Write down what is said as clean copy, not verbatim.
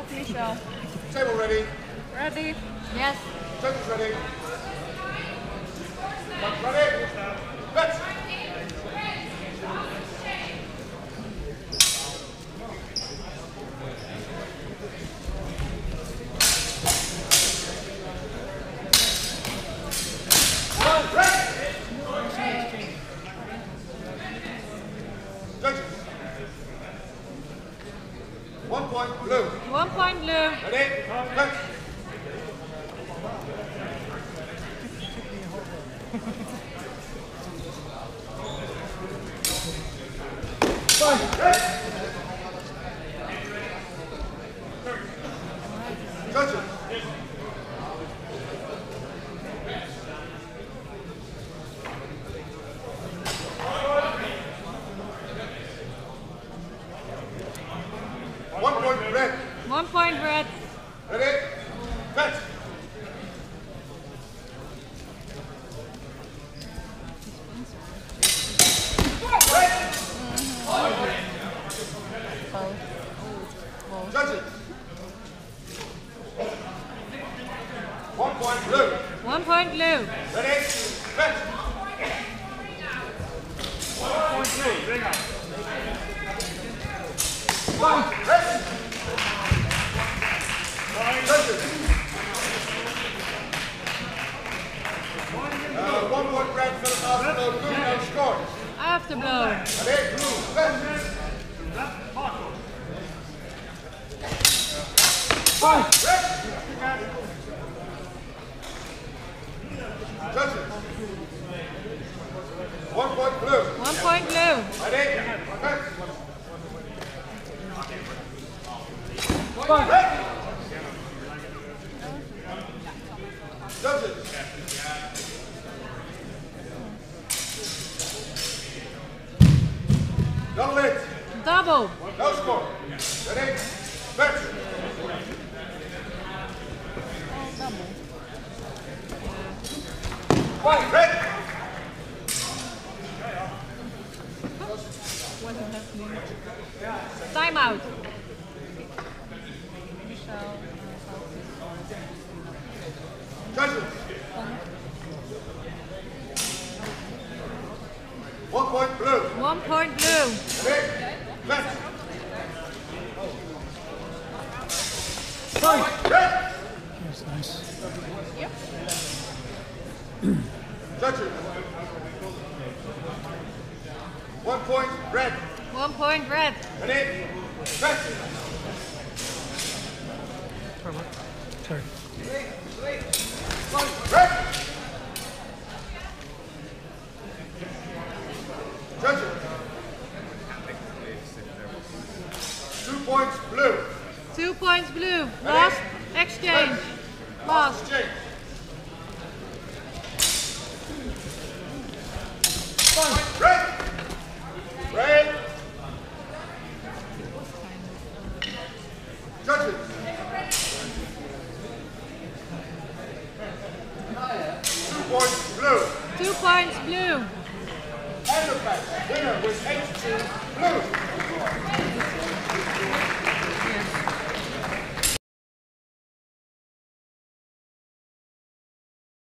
Michelle. Table ready. Ready? Yes. Judges ready. Ready. Let's. Judges. 1 point blue. 1 point blue. Ready? Let's. Judges. One point red. 1 point red. Ready? Let's. Judges. 1 point blue. 1 point blue. Ready? Let's. Red. Judges. 1 point red for the after blue, no score. After blow. Ready? Let's. Judges. 1 point blue. 1 point blue. Ready? Red. Judges. Double it. Double. No score. Ready? Red. Red. What is happening? Time out. Michelle. Judges. 1 point blue. 1 point blue. Ready? Left. Red. That's nice. Yep. Judges. 1 point red. 1 point red. Ready? Red. Sorry. Red. Judges. 2 points blue. 2 points blue. Last exchange. Last. Exchange. Red. Red. Judges. 2 points blue. 2 points blue. And the match winner with 8-2 blue.